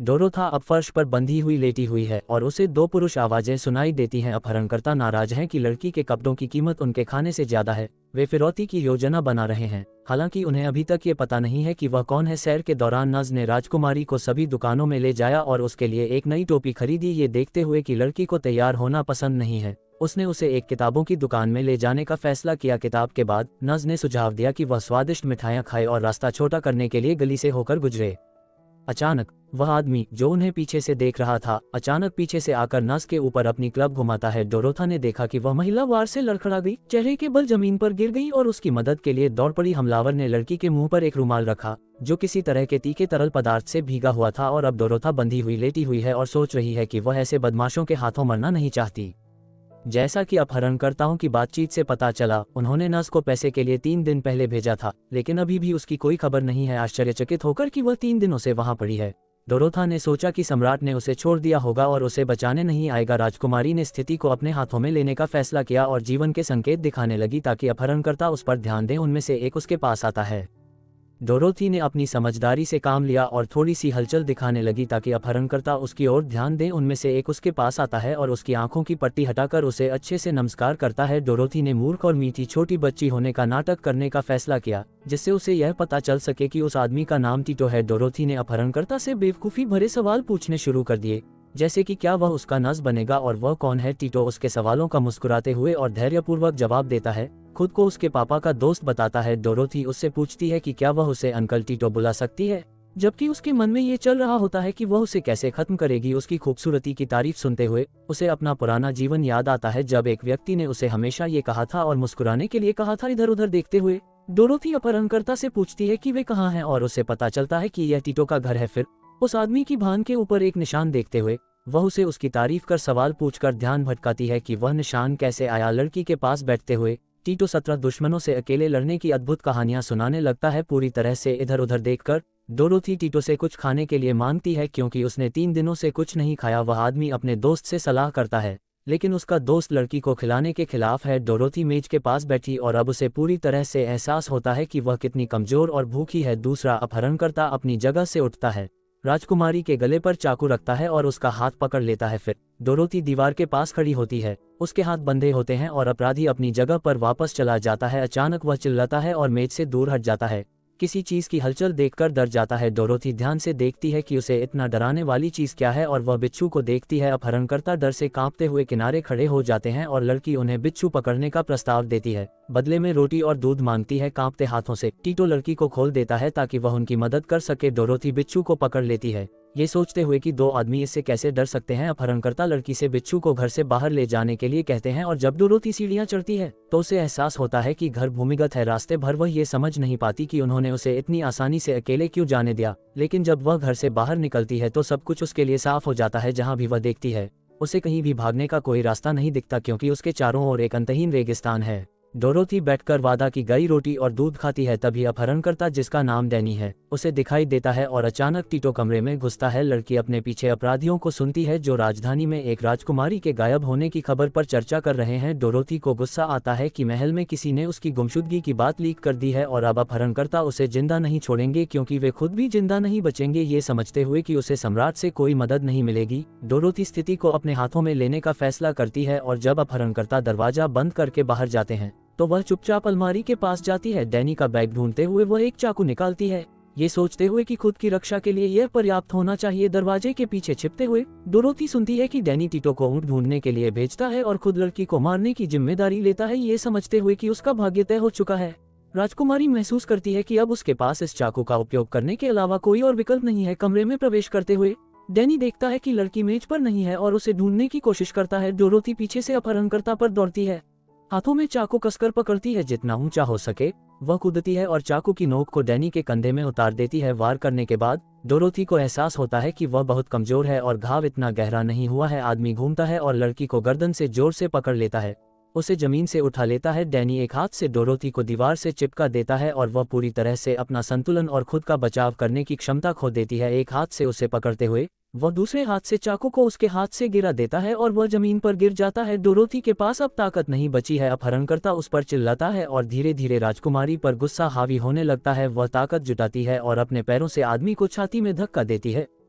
डोरोथा अब फर्श पर बंधी हुई लेटी हुई है और उसे दो पुरुष आवाजें सुनाई देती हैं। अपहरणकर्ता नाराज हैं कि लड़की के कपड़ों की कीमत उनके खाने से ज्यादा है। वे फिरौती की योजना बना रहे हैं, हालांकि उन्हें अभी तक ये पता नहीं है कि वह कौन है। सैर के दौरान नज ने राजकुमारी को सभी दुकानों में ले जाया और उसके लिए एक नई टोपी खरीदी। ये देखते हुए कि लड़की को तैयार होना पसंद नहीं है, उसने उसे एक किताबों की दुकान में ले जाने का फैसला किया। किताब के बाद नज ने सुझाव दिया कि वह स्वादिष्ट मिठाइयाँ खाए और रास्ता छोटा करने के लिए गली से होकर गुजरे। अचानक वह आदमी जो उन्हें पीछे से देख रहा था, अचानक पीछे से आकर नस के ऊपर अपनी क्लब घुमाता है। डोरोथा ने देखा कि वह महिला वार से लड़खड़ा गई, चेहरे के बल जमीन पर गिर गई और उसकी मदद के लिए दौड़ पड़ी। हमलावर ने लड़की के मुंह पर एक रुमाल रखा जो किसी तरह के तीखे तरल पदार्थ से भीगा हुआ था और अब डोरोथा बंधी हुई लेटी हुई है और सोच रही है कि वह ऐसे बदमाशों के हाथों मरना नहीं चाहती। जैसा कि अपहरणकर्ताओं की बातचीत से पता चला, उन्होंने नस को पैसे के लिए 3 दिन पहले भेजा था, लेकिन अभी भी उसकी कोई खबर नहीं है। आश्चर्यचकित होकर कि वह 3 दिनों से वहां पड़ी है, डोरोथा ने सोचा कि सम्राट ने उसे छोड़ दिया होगा और उसे बचाने नहीं आएगा। राजकुमारी ने स्थिति को अपने हाथों में लेने का फैसला किया और जीवन के संकेत दिखाने लगी ताकि अपहरणकर्ता उस पर ध्यान दें। उनमें से एक उसके पास आता है। डोरोथी ने अपनी समझदारी से काम लिया और थोड़ी सी हलचल दिखाने लगी ताकि अपहरणकर्ता उसकी ओर ध्यान दें। उनमें से एक उसके पास आता है और उसकी आंखों की पट्टी हटाकर उसे अच्छे से नमस्कार करता है। डोरोथी ने मूर्ख और मीठी छोटी बच्ची होने का नाटक करने का फैसला किया, जिससे उसे यह पता चल सके कि उस आदमी का नाम टीटो है। डोरोथी ने अपहरणकर्ता से बेवकूफ़ी भरे सवाल पूछने शुरू कर दिए, जैसे कि क्या वह उसका नस बनेगा और वह कौन है। टीटो उसके सवालों का मुस्कुराते हुए और धैर्यपूर्वक जवाब देता है, खुद को उसके पापा का दोस्त बताता है। डोरोथी उससे पूछती है कि क्या वह उसे अंकल टीटो बुला सकती है, जबकि उसके मन में ये चल रहा होता है कि वह उसे कैसे खत्म करेगी। उसकी खूबसूरती की तारीफ सुनते हुए उसे अपना पुराना जीवन याद आता है, जब एक व्यक्ति ने उसे हमेशा ये कहा था और मुस्कुराने के लिए कहा था। इधर उधर देखते हुए डोरोथी अपहरणकर्ता से पूछती है कि वे कहाँ हैं और उसे पता चलता है कि यह टीटो का घर है। फिर उस आदमी की भान के ऊपर एक निशान देखते हुए वह उसे उसकी तारीफ कर सवाल पूछकर ध्यान भटकाती है कि वह निशान कैसे आया। लड़की के पास बैठते हुए टीटो 17 दुश्मनों से अकेले लड़ने की अद्भुत कहानियां सुनाने लगता है। पूरी तरह से इधर उधर देखकर डोरोथी टीटो से कुछ खाने के लिए मांगती है, क्योंकि उसने 3 दिनों से कुछ नहीं खाया। वह आदमी अपने दोस्त से सलाह करता है, लेकिन उसका दोस्त लड़की को खिलाने के खिलाफ है। डोरोथी मेज के पास बैठी और अब उसे पूरी तरह से एहसास होता है कि वह कितनी कमजोर और भूखी है। दूसरा अपहरणकर्ता अपनी जगह से उठता है, राजकुमारी के गले पर चाकू रखता है और उसका हाथ पकड़ लेता है। फिर डोरोथी दीवार के पास खड़ी होती है, उसके हाथ बंधे होते हैं और अपराधी अपनी जगह पर वापस चला जाता है। अचानक वह चिल्लाता है और मेज से दूर हट जाता है, किसी चीज की हलचल देखकर डर जाता है। डोरोथी ध्यान से देखती है कि उसे इतना डराने वाली चीज क्या है और वह बिच्छू को देखती है। अपहरणकर्ता डर से कांपते हुए किनारे खड़े हो जाते हैं और लड़की उन्हें बिच्छू पकड़ने का प्रस्ताव देती है। बदले में रोटी और दूध मांगती है। कांपते हाथों से टीटो लड़की को खोल देता है ताकि वह उनकी मदद कर सके। डोरोथी बिच्छू को पकड़ लेती है, ये सोचते हुए कि 2 आदमी इससे कैसे डर सकते हैं। अपहरणकर्ता लड़की से बिच्छू को घर से बाहर ले जाने के लिए कहते हैं और जब डोरोथी सीढ़ियां चढ़ती है तो उसे एहसास होता है कि घर भूमिगत है। रास्ते भर वह ये समझ नहीं पाती कि उन्होंने उसे इतनी आसानी से अकेले क्यों जाने दिया, लेकिन जब वह घर से बाहर निकलती है तो सब कुछ उसके लिए साफ हो जाता है। जहाँ भी वह देखती है उसे कहीं भी भागने का कोई रास्ता नहीं दिखता, क्योंकि उसके चारों ओर एक अंतहीन रेगिस्तान है। डोरोथी बैठकर वादा की गई रोटी और दूध खाती है। तभी अपहरणकर्ता, जिसका नाम डैनी है, उसे दिखाई देता है और अचानक टीटो कमरे में घुसता है। लड़की अपने पीछे अपराधियों को सुनती है जो राजधानी में एक राजकुमारी के गायब होने की खबर पर चर्चा कर रहे हैं। डोरोथी को गुस्सा आता है कि महल में किसी ने उसकी गुमशुदगी की बात लीक कर दी है और अब अपहरणकर्ता उसे जिंदा नहीं छोड़ेंगे, क्योंकि वे खुद भी जिंदा नहीं बचेंगे। ये समझते हुए कि उसे सम्राट से कोई मदद नहीं मिलेगी, डोरोथी स्थिति को अपने हाथों में लेने का फैसला करती है और जब अपहरणकर्ता दरवाजा बंद करके बाहर जाते हैं तो वह चुपचाप अलमारी के पास जाती है। डैनी का बैग ढूंढते हुए वह एक चाकू निकालती है, ये सोचते हुए कि खुद की रक्षा के लिए यह पर्याप्त होना चाहिए। दरवाजे के पीछे छिपते हुए डोरोथी सुनती है कि डैनी टीटो को ऊँट ढूंढने के लिए भेजता है और खुद लड़की को मारने की जिम्मेदारी लेता है, ये समझते हुए कि उसका भाग्य तय हो चुका है। राजकुमारी महसूस करती है कि अब उसके पास इस चाकू का उपयोग करने के अलावा कोई और विकल्प नहीं है। कमरे में प्रवेश करते हुए डैनी देखता है कि लड़की मेज पर नहीं है और उसे ढूंढने की कोशिश करता है। डोरोथी पीछे से अपहरणकर्ता पर दौड़ती है, हाथों में चाकू कसकर पकड़ती है। जितना ऊंचा हो सके वह कूदती है और चाकू की नोक को डैनी के कंधे में उतार देती है। वार करने के बाद डोरोथी को एहसास होता है कि वह बहुत कमजोर है और घाव इतना गहरा नहीं हुआ है। आदमी घूमता है और लड़की को गर्दन से जोर से पकड़ लेता है, उसे जमीन से उठा लेता है। डैनी एक हाथ से डोरोथी को दीवार से चिपका देता है और वह पूरी तरह से अपना संतुलन और खुद का बचाव करने की क्षमता खो देती है। एक हाथ से उसे पकड़ते हुए वह दूसरे हाथ से चाकू को उसके हाथ से गिरा देता है और वह जमीन पर गिर जाता है। डोरोथी के पास अब ताकत नहीं बची है। अपहरणकर्ता उस पर चिल्लाता है और धीरे धीरे राजकुमारी पर गुस्सा हावी होने लगता है। वह ताकत जुटाती है और अपने पैरों से आदमी को छाती में धक्का देती है।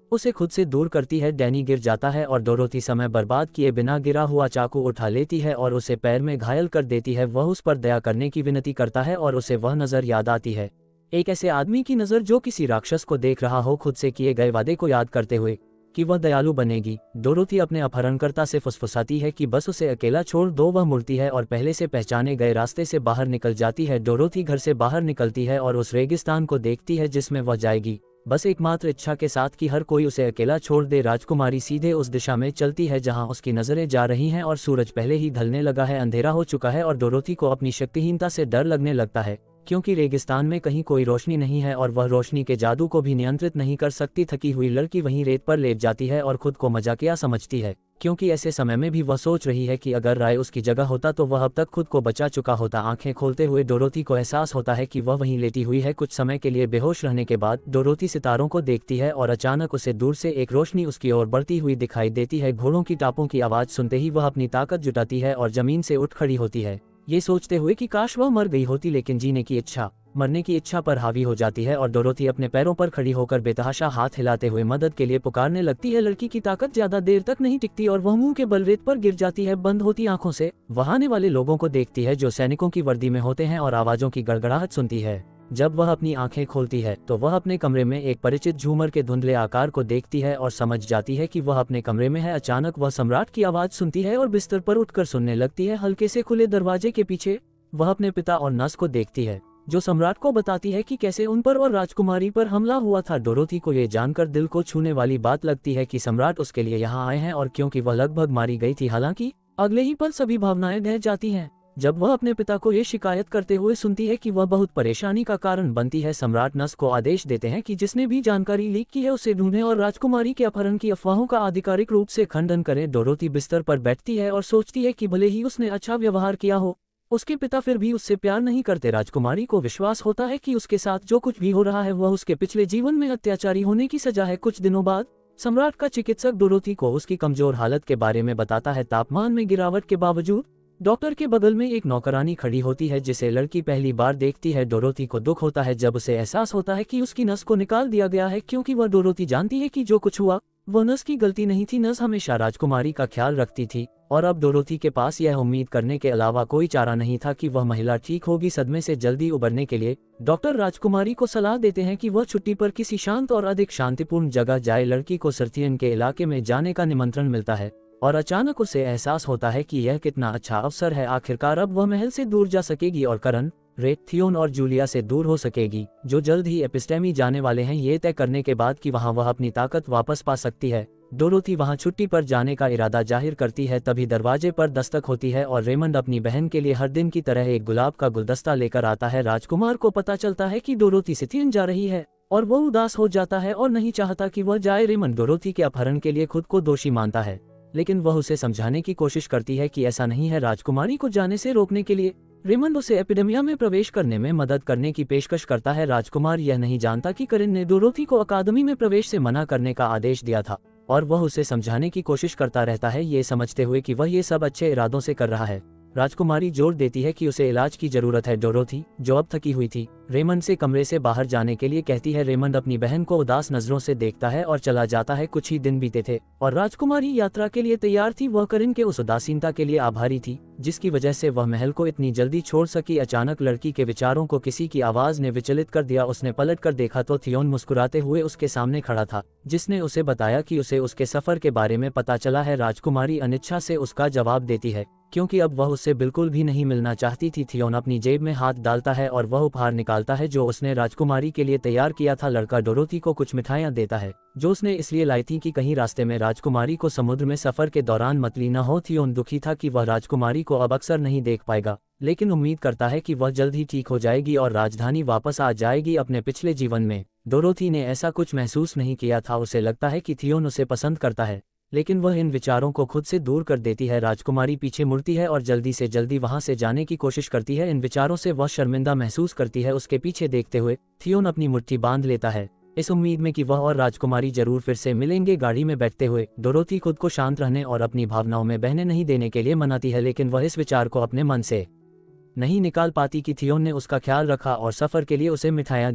उसे खुद से दूर करती है। डैनी गिर जाता है और डोरोथी समय बर्बाद किए बिना गिरा हुआ चाकू उठा लेती है और उसे पैर में घायल कर देती है। वह उस पर दया करने की विनती करता है और उसे वह नज़र याद आती है, एक ऐसे आदमी की नज़र जो किसी राक्षस को देख रहा हो, खुद से किए गए वादे को याद करते हुए कि वह दयालु बनेगी। डोरोथी अपने अपहरणकर्ता से फुसफुसाती है कि बस उसे अकेला छोड़ दो। वह मुड़ती है और पहले से पहचाने गए रास्ते से बाहर निकल जाती है। डोरोथी घर से बाहर निकलती है और उस रेगिस्तान को देखती है जिसमें वह जाएगी, बस एकमात्र इच्छा के साथ कि हर कोई उसे अकेला छोड़ दे। राजकुमारी सीधे उस दिशा में चलती है जहां उसकी नजरें जा रही हैं और सूरज पहले ही ढलने लगा है, अंधेरा हो चुका है और डोरोथी को अपनी शक्तिहीनता से डर लगने लगता है क्योंकि रेगिस्तान में कहीं कोई रोशनी नहीं है और वह रोशनी के जादू को भी नियंत्रित नहीं कर सकती। थकी हुई लड़की वहीं रेत पर लेट जाती है और खुद को मजाकिया समझती है क्योंकि ऐसे समय में भी वह सोच रही है कि अगर राय उसकी जगह होता तो वह अब तक खुद को बचा चुका होता। आंखें खोलते हुए डोरोथी को एहसास होता है कि वह वहीं लेटी हुई है। कुछ समय के लिए बेहोश रहने के बाद डोरोथी सितारों को देखती है और अचानक उसे दूर से एक रोशनी उसकी ओर बढ़ती हुई दिखाई देती है। घोड़ों की टापों की आवाज़ सुनते ही वह अपनी ताकत जुटाती है और जमीन से उठ खड़ी होती है, ये सोचते हुए कि काश वह मर गई होती, लेकिन जीने की इच्छा मरने की इच्छा पर हावी हो जाती है और डोरोथी अपने पैरों पर खड़ी होकर बेतहाशा हाथ हिलाते हुए मदद के लिए पुकारने लगती है। लड़की की ताकत ज्यादा देर तक नहीं टिकती और वह मुंह के बल रेत पर गिर जाती है। बंद होती आंखों से वह आने वाले लोगों को देखती है जो सैनिकों की वर्दी में होते हैं और आवाजों की गड़गड़ाहट सुनती है। जब वह अपनी आंखें खोलती है तो वह अपने कमरे में एक परिचित झूमर के धुंधले आकार को देखती है और समझ जाती है कि वह अपने कमरे में है। अचानक वह सम्राट की आवाज सुनती है और बिस्तर पर उठकर सुनने लगती है। हल्के से खुले दरवाजे के पीछे वह अपने पिता और नस को देखती है जो सम्राट को बताती है कि कैसे उन पर और राजकुमारी पर हमला हुआ था। डोरोथी को ये जानकर दिल को छूने वाली बात लगती है कि सम्राट उसके लिए यहाँ आए हैं और क्योंकि वह लगभग मारी गई थी। हालांकि अगले ही पल सभी भावनाएं ढह जाती हैं जब वह अपने पिता को ये शिकायत करते हुए सुनती है कि वह बहुत परेशानी का कारण बनती है। सम्राट नस को आदेश देते हैं कि जिसने भी जानकारी लीक की है उसे ढूंढें और राजकुमारी के अपहरण की अफवाहों का आधिकारिक रूप से खंडन करें। डोरोथी बिस्तर पर बैठती है और सोचती है कि भले ही उसने अच्छा व्यवहार किया हो, उसके पिता फिर भी उससे प्यार नहीं करते। राजकुमारी को विश्वास होता है कि उसके साथ जो कुछ भी हो रहा है वह उसके पिछले जीवन में अत्याचारी होने की सजा है। कुछ दिनों बाद सम्राट का चिकित्सक डोरोथी को उसकी कमजोर हालत के बारे में बताता है। तापमान में गिरावट के बावजूद डॉक्टर के बगल में एक नौकरानी खड़ी होती है जिसे लड़की पहली बार देखती है। डोरोथी को दुख होता है जब उसे एहसास होता है कि उसकी नस को निकाल दिया गया है क्योंकि वह डोरोथी जानती है कि जो कुछ हुआ वह नस की गलती नहीं थी। नस हमेशा राजकुमारी का ख्याल रखती थी और अब डोरोथी के पास यह उम्मीद करने के अलावा कोई चारा नहीं था कि वह महिला ठीक होगी। सदमे से जल्दी उबरने के लिए डॉक्टर राजकुमारी को सलाह देते हैं कि वह छुट्टी पर किसी शांत और अधिक शांतिपूर्ण जगह जाए। लड़की को सर्थियन के इलाके में जाने का निमंत्रण मिलता है और अचानक उसे एहसास होता है कि यह कितना अच्छा अवसर है। आखिरकार अब वह महल से दूर जा सकेगी और करन, रेट, थियोन और जूलिया से दूर हो सकेगी जो जल्द ही एपिस्टेमी जाने वाले हैं। ये तय करने के बाद कि वहां वह अपनी ताकत वापस पा सकती है, डोरोथी वहां छुट्टी पर जाने का इरादा जाहिर करती है। तभी दरवाजे पर दस्तक होती है और रेमंड अपनी बहन के लिए हर दिन की तरह एक गुलाब का गुलदस्ता लेकर आता है। राजकुमार को पता चलता है कि डोरोथी सिथियन जा रही है और वह उदास हो जाता है और नहीं चाहता कि वह जाए। रेमंड डोरोथी के अपहरण के लिए खुद को दोषी मानता है लेकिन वह उसे समझाने की कोशिश करती है कि ऐसा नहीं है। राजकुमारी को जाने से रोकने के लिए रेमंड उसे एपिडेमिया में प्रवेश करने में मदद करने की पेशकश करता है। राजकुमार यह नहीं जानता कि करिन ने डोरोथी को अकादमी में प्रवेश से मना करने का आदेश दिया था और वह उसे समझाने की कोशिश करता रहता है, ये समझते हुए कि वह ये सब अच्छे इरादों से कर रहा है। राजकुमारी जोर देती है कि उसे इलाज की जरूरत है। डोरोथी जो अब थकी हुई थी रेमंड से कमरे से बाहर जाने के लिए कहती है। रेमंड अपनी बहन को उदास नजरों से देखता है और चला जाता है। कुछ ही दिन बीते थे और राजकुमारी यात्रा के लिए तैयार थी। वह करिन के उस उदासीनता के लिए आभारी थी जिसकी वजह से वह महल को इतनी जल्दी छोड़ सकी। अचानक लड़की के विचारों को किसी की आवाज ने विचलित कर दिया। उसने पलट कर देखा तो थियोन मुस्कुराते हुए उसके सामने खड़ा था जिसने उसे बताया कि उसे उसके सफर के बारे में पता चला है। राजकुमारी अनिच्छा से उसका जवाब देती है क्योंकि अब वह उससे बिल्कुल भी नहीं मिलना चाहती थी। थियोन अपनी जेब में हाथ डालता है और वह उपहार निकालता है जो उसने राजकुमारी के लिए तैयार किया था। लड़का डोरोथी को कुछ मिठाइयां देता है जो उसने इसलिए लाई थी कि कहीं रास्ते में राजकुमारी को समुद्र में सफर के दौरान मतली न हो। थियोन दुखी था कि वह राजकुमारी को अब अक्सर नहीं देख पाएगा लेकिन उम्मीद करता है कि वह जल्द ही ठीक हो जाएगी और राजधानी वापस आ जाएगी। अपने पिछले जीवन में डोरोथी ने ऐसा कुछ महसूस नहीं किया था। उसे लगता है कि थियोन उसे पसंद करता है लेकिन वह इन विचारों को खुद से दूर कर देती है। राजकुमारी पीछे मुड़ती है और जल्दी से जल्दी वहां से जाने की कोशिश करती है। इन विचारों से वह शर्मिंदा महसूस करती है। उसके पीछे देखते हुए थियोन अपनी मुट्ठी बांध लेता है इस उम्मीद में कि वह और राजकुमारी जरूर फिर से मिलेंगे। गाड़ी में बैठते हुए डोरोथी खुद को शांत रहने और अपनी भावनाओं में बहने नहीं देने के लिए मनाती है लेकिन वह इस विचार को अपने मन से नहीं निकाल पाती कि थियोन ने उसका ख्याल रखा और सफर के लिए उसे मिठाइयां दी।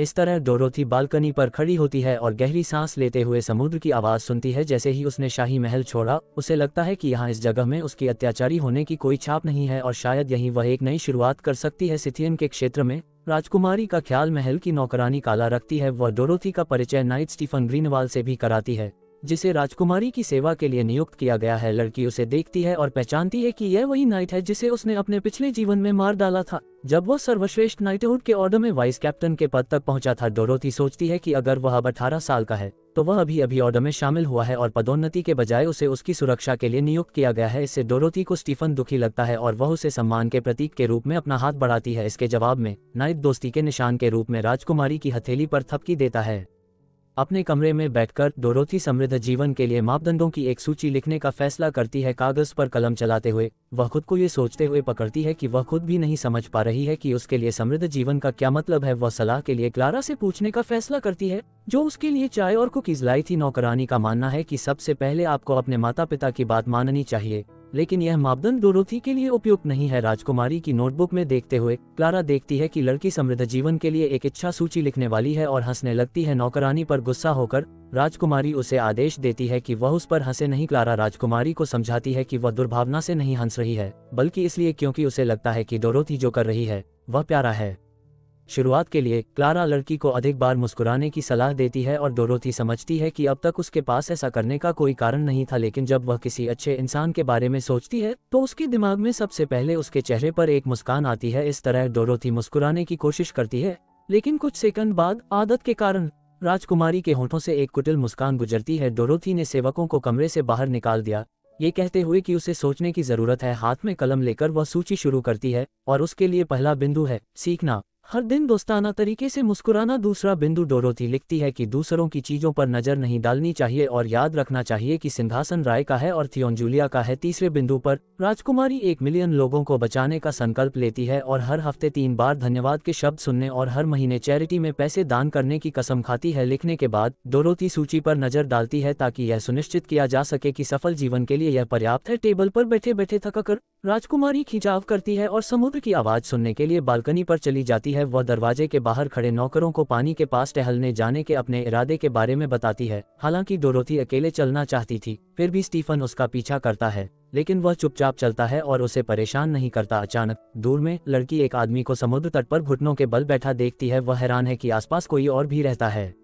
इस तरह डोरोथी बालकनी पर खड़ी होती है और गहरी सांस लेते हुए समुद्र की आवाज़ सुनती है। जैसे ही उसने शाही महल छोड़ा, उसे लगता है कि यहाँ इस जगह में उसकी अत्याचारी होने की कोई छाप नहीं है और शायद यहीं वह एक नई शुरुआत कर सकती है। सिथियन के क्षेत्र में राजकुमारी का ख्याल महल की नौकरानी काला रखती है। वह डोरोथी का परिचय नाइट स्टीफन ग्रीनवाल से भी कराती है, जिसे राजकुमारी की सेवा के लिए नियुक्त किया गया है। लड़की उसे देखती है और पहचानती है कि यह वही नाइट है जिसे उसने अपने पिछले जीवन में मार डाला था, जब वह सर्वश्रेष्ठ नाइटहुड के ऑर्डर में वाइस कैप्टन के पद तक पहुंचा था। डोरोथी सोचती है कि अगर वह अब 18 साल का है तो वह अभी अभी ऑर्डर में शामिल हुआ है और पदोन्नति के बजाय उसे उसकी सुरक्षा के लिए नियुक्त किया गया है। इससे डोरोथी को स्टीफन दुखी लगता है और वह उसे सम्मान के प्रतीक के रूप में अपना हाथ बढ़ाती है। इसके जवाब में नाइट दोस्ती के निशान के रूप में राजकुमारी की हथेली पर थपकी देता है। अपने कमरे में बैठकर डोरोथी समृद्ध जीवन के लिए मापदंडों की एक सूची लिखने का फैसला करती है। कागज पर कलम चलाते हुए वह खुद को ये सोचते हुए पकड़ती है कि वह खुद भी नहीं समझ पा रही है कि उसके लिए समृद्ध जीवन का क्या मतलब है। वह सलाह के लिए क्लारा से पूछने का फैसला करती है, जो उसके लिए चाय और कुकीज लाई थी। नौकरानी का मानना है कि सबसे पहले आपको अपने माता पिता की बात माननी चाहिए, लेकिन यह मापदंड डोरोथी के लिए उपयुक्त नहीं है। राजकुमारी की नोटबुक में देखते हुए क्लारा देखती है कि लड़की समृद्ध जीवन के लिए एक इच्छा सूची लिखने वाली है और हंसने लगती है। नौकरानी पर गुस्सा होकर राजकुमारी उसे आदेश देती है कि वह उस पर हंसे नहीं। क्लारा राजकुमारी को समझाती है कि वह दुर्भावना से नहीं हंस रही है, बल्कि इसलिए क्योंकि उसे लगता है कि डोरोथी जो कर रही है वह प्यारा है। शुरुआत के लिए क्लारा लड़की को अधिक बार मुस्कुराने की सलाह देती है और डोरोथी समझती है कि अब तक उसके पास ऐसा करने का कोई कारण नहीं था, लेकिन जब वह किसी अच्छे इंसान के बारे में सोचती है तो उसके दिमाग में सबसे पहले उसके चेहरे पर एक मुस्कान आती है। इस तरह डोरोथी मुस्कुराने की कोशिश करती है, लेकिन कुछ सेकंड बाद आदत के कारण राजकुमारी के होठों से एक कुटिल मुस्कान गुजरती है। डोरोथी ने सेवकों को कमरे से बाहर निकाल दिया, ये कहते हुए कि उसे सोचने की जरूरत है। हाथ में कलम लेकर वह सूची शुरू करती है और उसके लिए पहला बिंदु है सीखना, हर दिन दोस्ताना तरीके से मुस्कुराना। दूसरा बिंदु डोरोथी लिखती है कि दूसरों की चीजों पर नजर नहीं डालनी चाहिए और याद रखना चाहिए कि सिंहासन राय का है और थियोन जूलिया का है। तीसरे बिंदु पर राजकुमारी 1 मिलियन लोगों को बचाने का संकल्प लेती है और हर हफ्ते 3 बार धन्यवाद के शब्द सुनने और हर महीने चैरिटी में पैसे दान करने की कसम खाती है। लिखने के बाद डोरोथी सूची पर नजर डालती है ताकि यह सुनिश्चित किया जा सके कि सफल जीवन के लिए यह पर्याप्त है। टेबल पर बैठे बैठे थककर राजकुमारी खिंचाव करती है और समुद्र की आवाज सुनने के लिए बालकनी पर चली जाती है। वह दरवाजे के बाहर खड़े नौकरों को पानी के पास टहलने जाने के अपने इरादे के बारे में बताती है। हालांकि डोरोथी अकेले चलना चाहती थी, फिर भी स्टीफन उसका पीछा करता है, लेकिन वह चुपचाप चलता है और उसे परेशान नहीं करता। अचानक दूर में लड़की एक आदमी को समुद्र तट पर घुटनों के बल बैठा देखती है। वह हैरान है कि आसपास कोई और भी रहता है।